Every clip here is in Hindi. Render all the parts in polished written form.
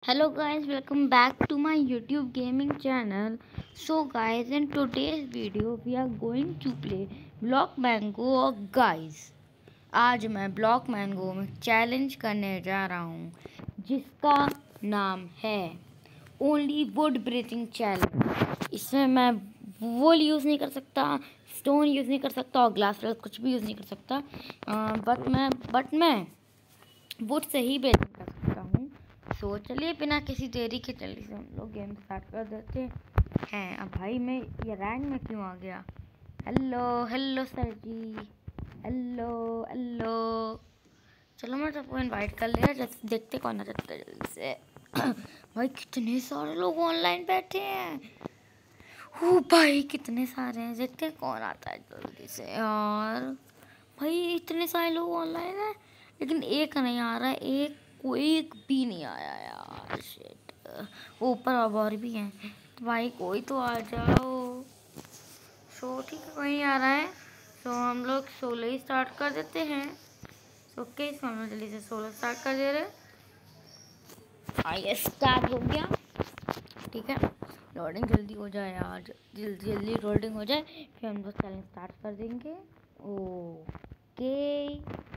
Hello guys, welcome back to my YouTube gaming channel. So guys, in today's video we are going to play Block Mango और guys आज मैं ब्लॉक मैंगो में चैलेंज करने जा रहा हूँ जिसका नाम है ओनली वुड ब्रीथिंग चैलेंज। इसमें मैं वुड यूज़ नहीं कर सकता, स्टोन यूज़ नहीं कर सकता और ग्लास कुछ भी यूज़ नहीं कर सकता। बट मैं वुड से ही ब्रीथिंग कर सकता हूँ। सो चलिए बिना किसी देरी के जल्दी से हम लोग गेम स्टार्ट कर देते हैं। अब भाई मैं ये रैंक में क्यों आ गया? हेलो सर जी, हेलो हेलो। चलो मैं सबको इनवाइट कर लिया, जैसे देखते कौन आ जाता है जल्दी से। भाई कितने सारे लोग ऑनलाइन बैठे हैं। ओ भाई कितने सारे हैं, देखते कौन आता है जल्दी से यार। भाई इतने सारे लोग ऑनलाइन हैं लेकिन एक नहीं आ रहा है, एक भी नहीं आया यार। शिट, ऊपर अब और भी हैं। तो भाई कोई तो आ जाओ। सो ठीक है, कोई नहीं आ रहा है तो हम लोग 16 ही स्टार्ट कर देते हैं। ओके, इसको हम जल्दी से 16 स्टार्ट कर दे रहे। स्टार्ट हो गया। ठीक है, लोडिंग जल्दी हो जाए यार, जल्दी लोडिंग हो जाए फिर हम लोग चैलेंज स्टार्ट कर देंगे। ओके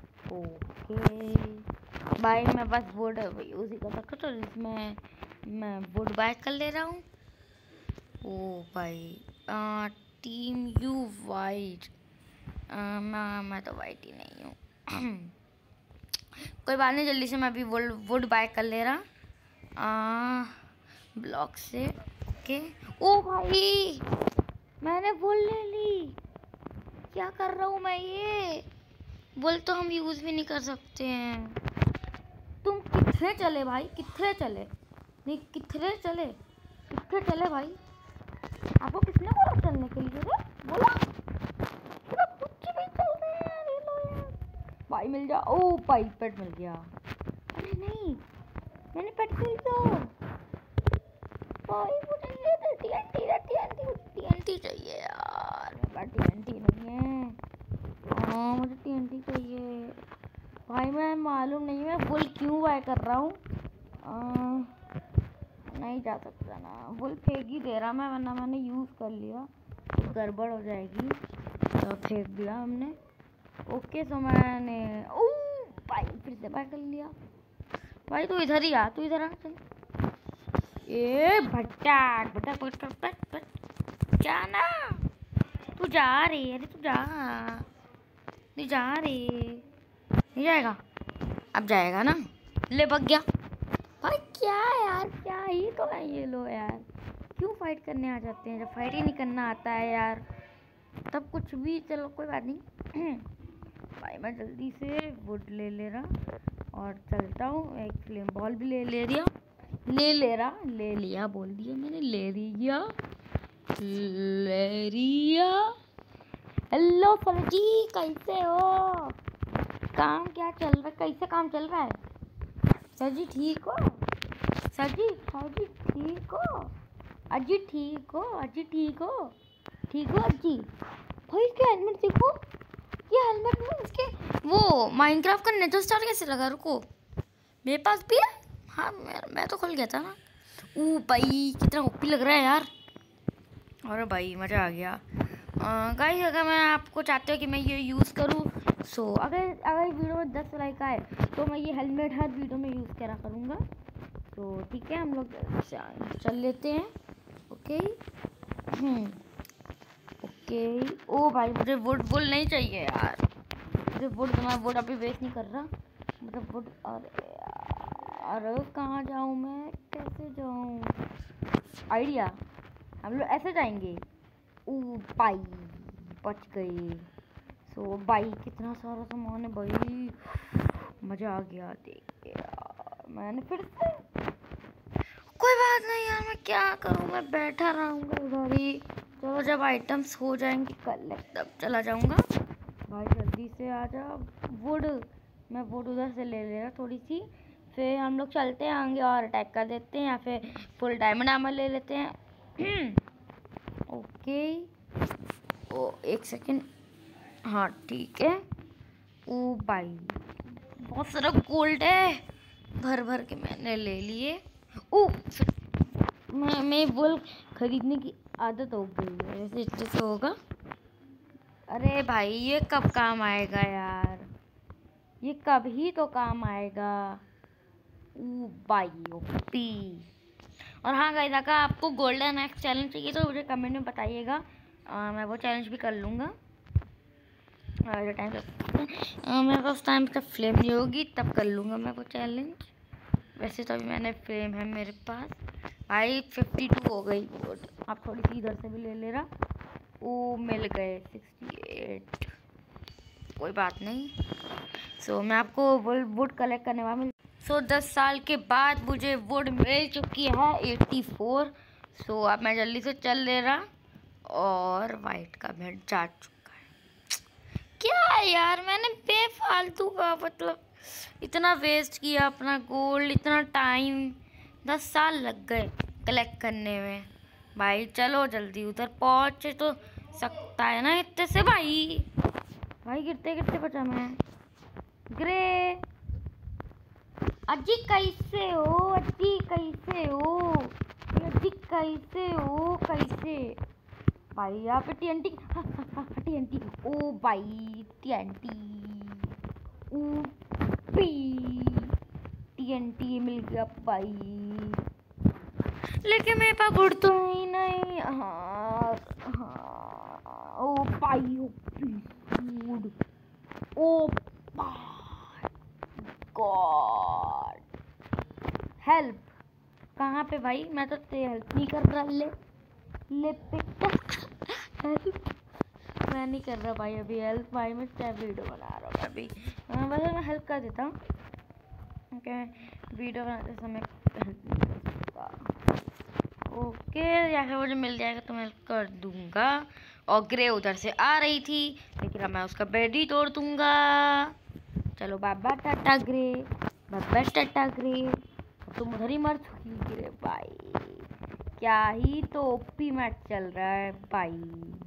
भाई मैं बस वुड यूज़ ही कर सकता तो इसमें मैं वुड बाय कर ले रहा हूँ। ओ भाई टीम यू वाइट, मैं तो वाइट ही नहीं हूँ। कोई बात नहीं, जल्दी से मैं अभी वुड बाय कर ले रहा ब्लॉक से। ओके, ओ भाई मैंने वुड ले ली। क्या कर रहा हूँ मैं? ये वुड तो हम यूज़ भी नहीं कर सकते हैं। तुम कितने चले भाई, कितने चले? नहीं कितने चले भाई? आपको किसने बोला चलने के लिए? बोला कुछ भी चल रहे हैं यार ये लोग यार। भाई मिल जा। ओ भाई पेट मिल गया। अरे नहीं, मैंने पेट मिल गया भाई। मुझे ये टीएनटी चाहिए यार। मेरे पास टीएनटी नहीं है। मुझे टीएनटी चाहिए भाई। मैं मालूम नहीं मैं वुल क्यों बाय कर रहा हूँ। नहीं जा सकता ना, वुल फेंक ही दे रहा मैं, वरना मैंने यूज़ कर लिया तो गड़बड़ हो जाएगी तो फेंक दिया हमने। ओके सो मैंने भाई फिर से बाय कर लिया। भाई तू इधर ही आ, तू इधर आ। चल ए भटक भटक भटक भटक जाना। तू जा रे, अरे तू जा, नहीं जा रे, नहीं जाएगा। अब जाएगा ना, ले बग गया भाई। क्या यार, क्या ही तो है ये लो यार। क्यों फाइट करने आ जाते हैं जब फाइट ही नहीं करना आता है यार। तब कुछ भी, चलो कोई बात नहीं। भाई मैं जल्दी से वुड ले रहा और चलता हूँ। एक फ्लेम बॉल भी ले लिया बोल दिया मैंने, ले लिया। हेलो सर जी, कैसे हो? काम क्या चल रहा है? कैसे काम चल रहा है सर जी? ठीक हो सर जी? ठीक हो अजी? ठीक हो अजी? ठीक हो अजी? भाई इसके हेलमेट देखो, ये हेलमेट में इसके वो माइनक्राफ्ट का नेचर स्टार कैसे लगा? रुको, मेरे पास भी है। हाँ मैं तो खुल गया था ना। भाई कितना ओपी लग रहा है यार। और भाई मज़ा आ गया। गाइस अगर मैं आपको चाहते हो कि मैं ये यूज़ करूँ, सो अगर वीडियो में 10 लाइक आए तो मैं ये हेलमेट हर वीडियो में यूज़ करा करूँगा। तो ठीक है, हम लोग चल लेते हैं। ओके ओ भाई मुझे वुड नहीं चाहिए यार। मुझे वुड, मैं वुड अभी वेस्ट नहीं कर रहा, मतलब वुड। अरे कहाँ जाऊँ मैं, कैसे जाऊँ? आइडिया, हम लोग ऐसे जाएंगे। भाई बच गई। सो भाई कितना सारा सामान है भाई, मज़ा आ गया देख के यार। मैंने फिर से, कोई बात नहीं यार, मैं क्या करूँ, मैं बैठा रहूँगा उधर ही। चलो जब आइटम्स हो जाएंगे कल तब चला जाऊँगा। भाई जल्दी से आ जा वुड। मैं वुड उधर से ले रहा थोड़ी सी, फिर हम लोग चलते हैं आगे और अटैक कर देते हैं, या फिर फुल डायमंड आर्मर ले लेते हैं। ओके एक सेकेंड, हाँ ठीक है। ओ भाई बहुत सारा गोल्ड है, भर के मैंने ले लिए। ओ मैं वुल खरीदने की आदत हो गई है, ऐसे जैसे होगा। अरे भाई ये कब काम आएगा यार, ये कब ही तो काम आएगा। ओ भाई ओपी। और हाँ गाइस, अगर आपको गोल्डन एक्स चैलेंज चाहिए तो मुझे कमेंट में बताइएगा, मैं वो चैलेंज भी कर लूँगा। जो टाइम मेरे पास टाइम का फ्लेम नहीं होगी तब कर लूँगा मैं वो चैलेंज। वैसे तो अभी मैंने फ्लेम है मेरे पास। भाई 52 हो गई वोट। आप थोड़ी सी इधर से भी ले रहा। ओ मिल गए 68, कोई बात नहीं। सो मैं आपको वुड कलेक्ट करने वाला मिल। 10 साल के बाद मुझे वुड मिल चुकी है 84। अब मैं जल्दी से चल ले रहा। और वाइट का बेड जा चुका है। क्या यार, मैंने बेफालतू का मतलब इतना वेस्ट किया अपना गोल्ड, इतना टाइम, 10 साल लग गए कलेक्ट करने में। भाई चलो जल्दी उधर पहुंच तो सकता है ना इतने से। भाई गिरते गिरते बचा मैं। ग्रे अजी कैसे हो, अजी कैसे हो, अजी कैसे हो, कैसे भाई यहाँ पे टीएनटी टीएनटी। ओ भाई टीएनटी, टीएनटी मिल गया भाई, लेकिन मेरे पास गुड़ तो ही नहीं। हाँ ओ भाई गुड। ओ गॉड हेल्प कहाँ पे भाई, मैं तो हेल्प नहीं कर रहा। ले पिक हेल्प मैं नहीं कर रहा भाई अभी हेल्प। भाई मैं स्टेप वीडियो बना रहा हूँ अभी। वैसे मैं हेल्प कर देता हूँ, ओके। वीडियो बनाते समय हेल्प नहीं कर सकता, ओके। या फिर मुझे मिल जाएगा तो मैं हेल्प कर दूंगा। और ग्रे उधर से आ रही थी लेकिन अब मैं उसका बेड ही तोड़ दूंगा। चलो बाबा टाटा ग्रे, बाबा टाटा ग्रे, तुम उधर ही मर चुकी ग्रे भाई। क्या ही तो ओपी मैच चल रहा है भाई।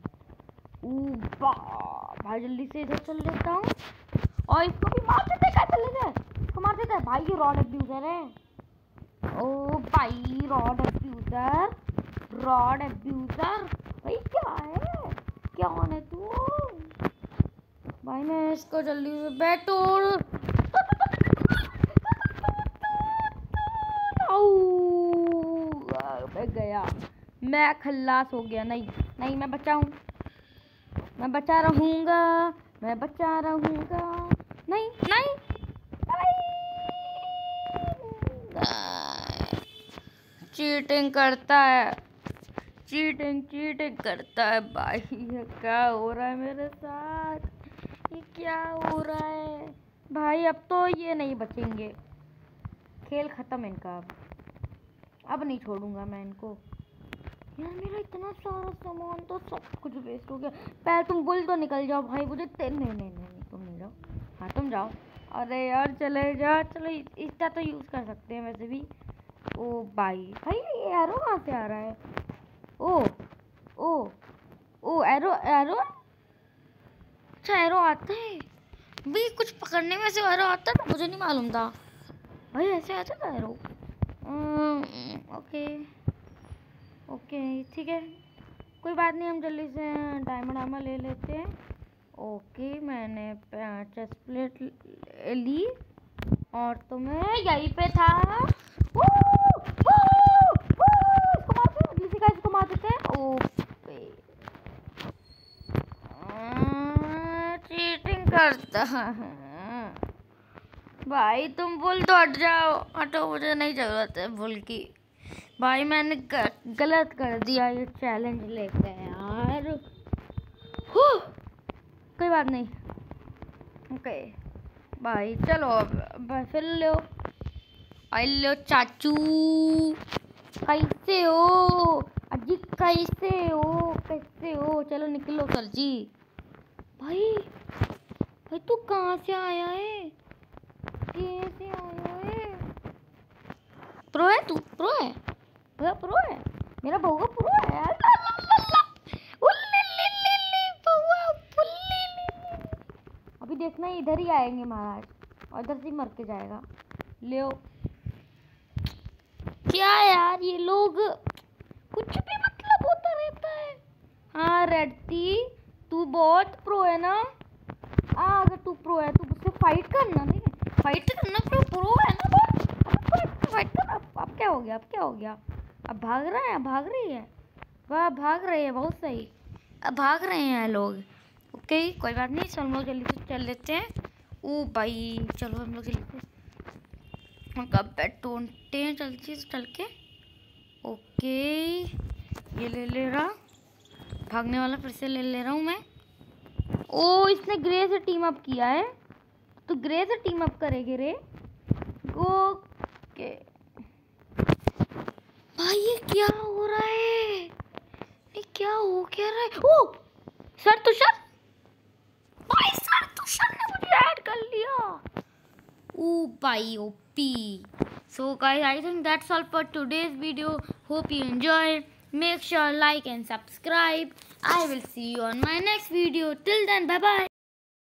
भाई जल्दी से इधर चल लेता हूँ और इसको भी मार देते हैं। कैसे ले जाए, इसको मार देते हैं भाई, ये रॉड अब्यूजर है। ओ भाई रॉड अब्यूजर, रॉड अब्यूजर भाई क्या है, क्या है तू भाई। मैं इसको जल्दी से बैठो। गया, मैं खल्लास हो गया। नहीं नहीं मैं बचाऊं, मैं बचा रहूंगा, मैं बचा रहूंगा। नहीं नहीं चीटिंग करता है, चीटिंग चीटिंग करता है भाई। ये क्या हो रहा है मेरे साथ, ये क्या हो रहा है भाई। अब तो ये नहीं बचेंगे, खेल खत्म इनका। अब नहीं छोड़ूंगा मैं इनको। यार मेरा इतना सारा सामान तो सब कुछ वेस्ट हो गया। पहले तुम बुल तो निकल जाओ भाई, मुझे नहीं तुम नहीं जाओ। हाँ तुम जाओ। अरे यार चले जा, चलो इसका तो यूज़ कर सकते हैं वैसे भी। ओ भाई भाई ये एरो कहाँ से आ रहा है। ओ ओ ओ एरो एरो, अच्छा एरो आता है भी कुछ पकड़ने में से। एरो आता था मुझे नहीं मालूम था भाई, ऐसे आता था एरो। ओके ओके ठीक है, कोई बात नहीं। हम जल्दी से डायमंड आर्मर ले लेते हैं। ओके मैंने चेस्ट प्लेट ली और तो मैं यहीं पे था। इसको मार देते हैं। ओके चीटिंग करता है भाई। तुम बुल तो हट जाओ, हटो, मुझे नहीं जरूरत है बुल की भाई। मैंने गलत कर दिया ये चैलेंज लेके यार। कोई बात नहीं, ओके भाई चलो अब फिर लो। आई लो चाचू, कैसे हो अजी, कैसे हो, कैसे हो। चलो निकलो सर जी। भाई भाई तू कहाँ से आया है, कैसे आया है। प्रो है तू, प्रो है भैया, प्रो है मेरा बउआ, प्रो है यार। अभी देखना इधर ही आएंगे महाराज और इधर से मर के जाएगा। ले क्या यार, ये लोग कुछ भी मतलब होता रहता है। हाँ रेड्डी, तू बहुत प्रो है ना। अगर तू प्रो है तो मुझसे फाइट करना, नहीं फाइट करना, प्रो है ना बहुत। फाइट कर। अब क्या हो गया, अब क्या हो गया? अब भाग रहा है, भाग रही है। वाह, भाग रहे हैं, बहुत सही। अब भाग रहे हैं लोग। ओके कोई बात नहीं, चलो हम लोग जल्दी से चल लेते हैं। ओ भाई चलो हम लोग जल्दी से कब ढूंढते हैं जल्दी से चल के। ओके ये ले रहा, भागने वाला फिर से ले रहा हूँ मैं। ओ इसने ग्रे से टीम अप किया है, तो ग्रे से टीम अप करेंगे रे। ओके भाई ये क्या हो रहा है, ये क्या हो क्या रहा है? ओ सर तुषार, भाई सर तुषार ने मुझे ऐड कर लिया। ओ भाई OP. So guys, I think that's all for today's video. Hope you enjoyed. Make sure like and subscribe. I will see you on my next video. Till then, bye bye.